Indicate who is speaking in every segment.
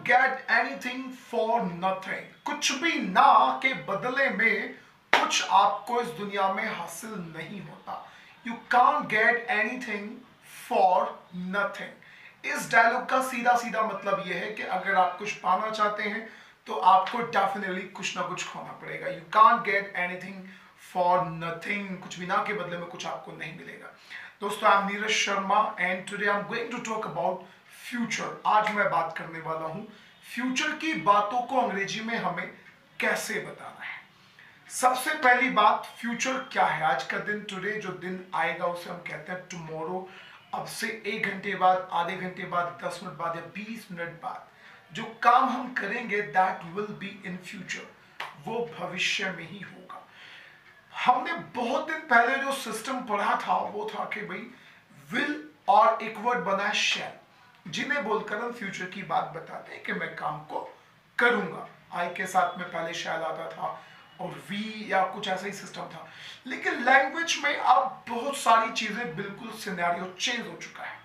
Speaker 1: Gate anything for nothing, कुछ भी ना के बदले में कुछ आपको इस दुनिया में हासिल नहीं होता। You can't get anything for nothing. इस डायलॉग का सीधा सीधा मतलब यह है कि अगर आप कुछ पाना चाहते हैं तो आपको डेफिनेटली कुछ ना कुछ खोना पड़ेगा। You can't get anything for nothing, कुछ भी ना के बदले में कुछ आपको नहीं मिलेगा। दोस्तों, I am Neeraj Sharma and today I am going to talk about future. आज मैं बात करने वाला हूं फ्यूचर की बातों को अंग्रेजी में हमें कैसे बताना है। सबसे पहली बात, फ्यूचर क्या है? आज का दिन, टुडे, जो दिन आएगा उसे हम कहते हैं टुमारो। अब से 1 घंटे बाद, आधे घंटे बाद, 10 मिनट बाद या 20 मिनट बाद जो काम हम करेंगे that will be in future, वो भविष्य में ही होगा। हमने बहुत दिन पहले जो सिस्टम पढ़ा था वो था कि भाई विल और एक वर्ड बना है शैल, जिन्हें बोलकर हम फ्यूचर की बात बताते हैं कि मैं काम को करूंगा। आई के साथ में पहले शैल आता था और वी या कुछ ऐसा ही सिस्टम था। लेकिन लैंग्वेज में अब बहुत सारी चीजें, बिल्कुल सिनेरियो चेंज हो चुका है।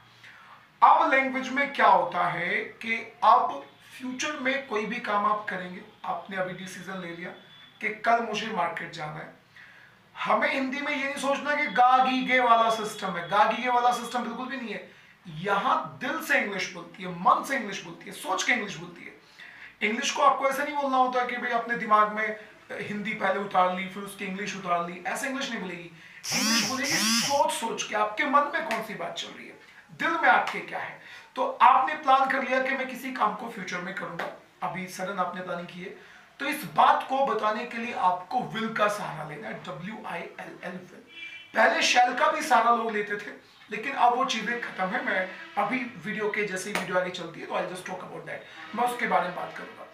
Speaker 1: अब लैंग्वेज में क्या होता है कि अब फ्यूचर में कोई भी काम आप करेंगे, आपने अभी डिसीजन ले लिया कि कल मुझे मार्केट जाना है, हमें हिंदी में ये नहीं सोचना कि गा गी गे वाला सिस्टम है। गा गी गे वाला सिस्टम बिल्कुल भी नहीं है। यहां दिल से इंग्लिश बोलती है, मन से इंग्लिश बोलती है, सोच के इंग्लिश बोलती है। इंग्लिश को आपको ऐसे नहीं बोलना होता कि भाई अपने दिमाग में हिंदी पहले उतार ली फिर उसकी इंग्लिश उतार ली, ऐसे इंग्लिश नहीं बोलेगी। इंग्लिश बोलेगी सोच सोच के, आपके मन में कौन सी बात चल रही है, दिल में आपके क्या है। तो आपने प्लान कर लिया कि मैं किसी काम को फ्यूचर में करूंगा, अभी सडन आपने प्लानिंग की है, तो इस बात को बताने के लिए आपको विल का सहारा लेना है, WILL विल। पहले शैल का भी सहारा लोग लेते थे, लेकिन अब वो चीजें खत्म है। मैं अभी वीडियो के जैसे ही वीडियो आगे चलती है तो I just talk about that, मैं उसके बारे में बात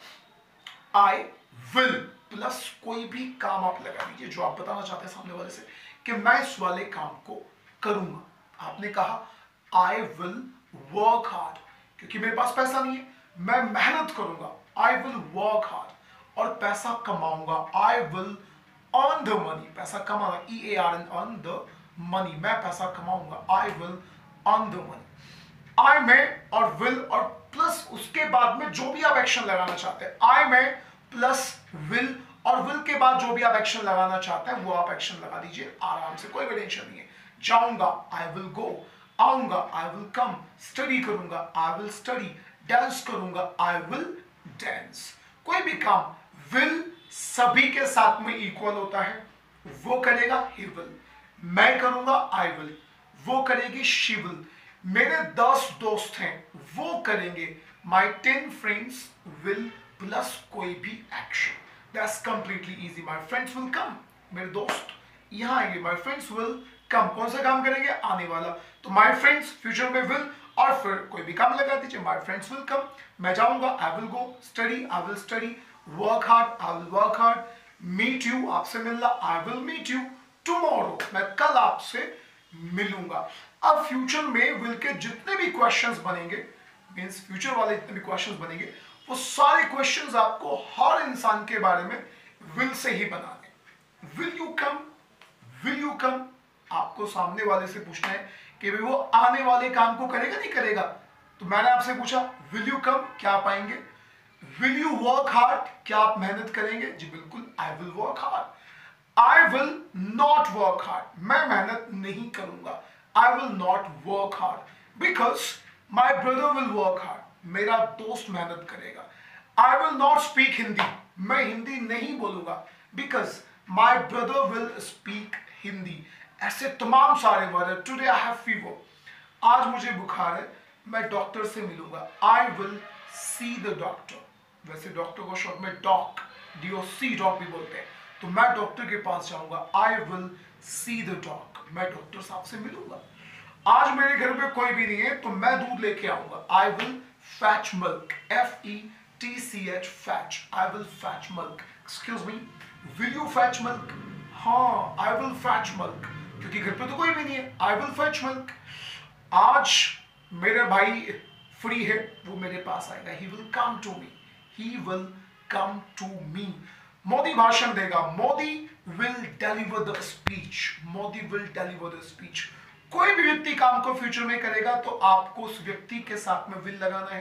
Speaker 1: करूंगा। आई विल प्लस कोई भी काम आप लगा दीजिए जो आप बताना चाहते हैं सामने वाले से कि मैं इस वाले काम को करूंगा। आपने कहा आई विल वर्क हार्ड, क्योंकि मेरे पास पैसा नहीं है, मैं मेहनत करूंगा। आई विल वर्क हार्ड और पैसा कमाऊंगा। I will earn the money, पैसा कमाना, EARN, अर्न द मनी, मैं पैसा कमाऊंगा। I will earn the money. I में और विल और प्लस उसके बाद में जो भी आप एक्शन लगाना चाहते हैं, आई में प्लस विल और विल के बाद जो भी आप एक्शन लगाना चाहते हैं वो आप एक्शन लगा दीजिए आराम से, कोई भी टेंशन नहीं है। जाऊंगा, आई विल गो। आऊंगा, आई विल कम। स्टडी करूंगा, आई विल स्टडी। डांस करूंगा, आई विल डांस। कोई भी काम विल सभी के साथ में इक्वल होता है। वो करेगा, ही विल। मैं करूंगा, आई विल। वो करेगी, शी विल। मेरे 10 दोस्त हैं, वो करेंगे। माई 10 फ्रेंड्स विल प्लस कोई भी action, that's completely easy. My friends will come, मेरे दोस्त यहां आएंगे। माई फ्रेंड्स विल कम, कौन सा काम करेंगे? आने वाला। तो माई फ्रेंड्स फ्यूचर में विल और फिर कोई भी काम लगा दीजिए। माई फ्रेंड्स विल कम, मैं जाऊंगा, I will go. Study, I will study. Work hard, I will work hard. Meet you, आपसे मिलना, I will meet you. Tomorrow, मैं कल आपसे मिलूंगा। अब फ्यूचर में विल के जितने भी क्वेश्चंस बनेंगे, मींस फ्यूचर वाले जितने भी क्वेश्चंस बनेंगे, वो सारे क्वेश्चंस आपको हर इंसान के बारे में विल से ही बनाने। Will you come, will you come, आपको सामने वाले से पूछना है कि भाई वो आने वाले काम को करेगा नहीं करेगा। तो मैंने आपसे पूछा विल यू कम, क्या आप आएंगे? विल यू वर्क हार्ड, क्या आप मेहनत करेंगे? जी बिल्कुल, I will work hard. I will not work hard, मैं मेहनत नहीं करूंगा। I will not work hard because my brother will work hard, मेरा दोस्त मेहनत करेगा। I will not speak Hindi, मैं हिंदी नहीं बोलूंगा because my brother will speak Hindi. ऐसे तमाम सारे वर्ड है। टुडे आई हैव फीवर, आज मुझे बुखार है, मैं डॉक्टर से मिलूंगा। I will see the doctor, वैसे डॉक्टर को शॉर्ट में डॉक, DOC, डॉक भी बोलते हैं। तो मैं डॉक्टर के पास जाऊंगा। I will see the doc, मैं डॉक्टर साहब से मिलूंगा। आज मेरे घर में कोई भी नहीं है तो मैं दूध लेके आऊंगा। I will fetch milk, FETCH, fetch, I will fetch milk. Excuse me, will you fetch milk? हाँ, आई विल फैच मिल्क, क्योंकि घर पे तो कोई भी नहीं है। I will fetch milk. आज मेरा भाई फ्री है, वो मेरे पास आएगा। He will come to me, he will come to me. Modi भाषण देगा, Modi will deliver the speech, Modi will deliver the speech. कोई भी व्यक्ति काम को फ्यूचर में करेगा तो आपको उस व्यक्ति के साथ में विल लगाना है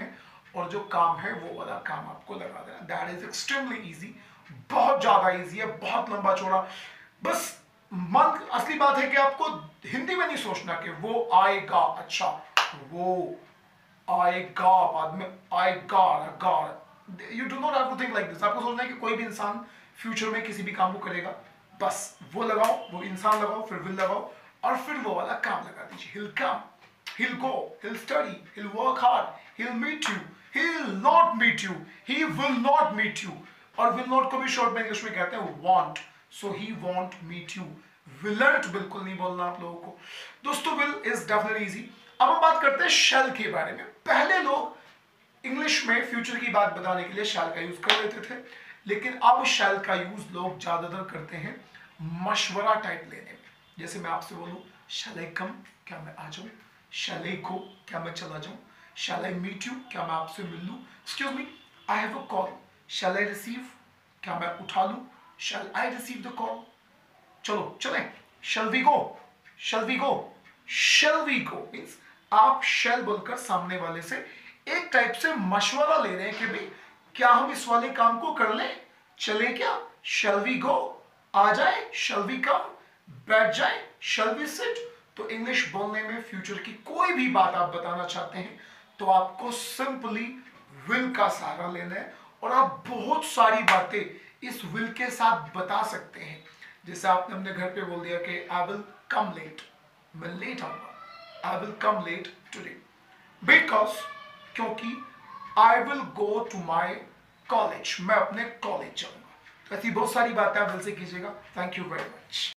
Speaker 1: और जो काम है वो वाला काम आपको लगा देना। दैट इज एक्सट्रीमली इजी, बहुत ज्यादा इजी है, बहुत लंबा चौड़ा। बस मन, असली बात है कि आपको हिंदी में नहीं सोचना कि वो आएगा, अच्छा वो आएगा, बाद में आएगा, God, you do not have to think like this. आपको सोचना है कि कोई भी इंसान फ्यूचर में किसी भी काम को करेगा, बस वो लगाओ, वो इंसान लगाओ, फिर विल लगाओ, और फिर वो वाला काम लगा दीजिए। हिल कम, he'll go, he'll study, he'll work hard, he'll meet you, he'll not meet you, he will not meet you। और will not को भी शॉर्ट में इंग्लिश में कहते हैं want, so he won't meet you। विलंट बिल्कुल नहीं बोलना आप लोगों को दोस्तों। Will is definitely easy. अब हम बात करते हैं शेल के बारे में। पहले लोग इंग्लिश में फ्यूचर की बात बताने के लिए शेल का यूज कर लेते थे, लेकिन अब शेल का यूज लोग ज्यादातर करते हैं मशवरा टाइप लेने में। जैसे मैं आपसे बोलूं शैल आई कम, क्या मैं आ जाऊं? शैल आई गो, क्या मैं चला जाऊं? शैल आई मीट यू, क्या मैं आपसे मिल लूं? Excuse me, I have a call, shall I receive, क्या मैं उठा लूं? Shall I receive the call, चलो चलें, shall we go, shall we go, shall we go means आप शैल बोलकर सामने वाले से एक टाइप से मशवरा ले रहे हैं कि भाई क्या हम इस वाले काम को कर लें, चले क्या? शैल वी गो, आ जाए, शैल वी कम, बैठ जाए, शैल वी सिट। तो इंग्लिश बोलने में फ्यूचर की कोई भी बात आप बताना चाहते हैं तो आपको सिंपली विल का सहारा लेना है, और आप बहुत सारी बातें इस विल के साथ बता सकते हैं। जैसे आपने अपने घर पे बोल दिया कि आई विल कम लेट, मैं लेट आऊंगा, I will come late today, because, क्योंकि I will go to my college, मैं अपने कॉलेज जाऊंगा। तो ऐसी बहुत सारी बातें आप दिल से कीजिएगा। Thank you very much.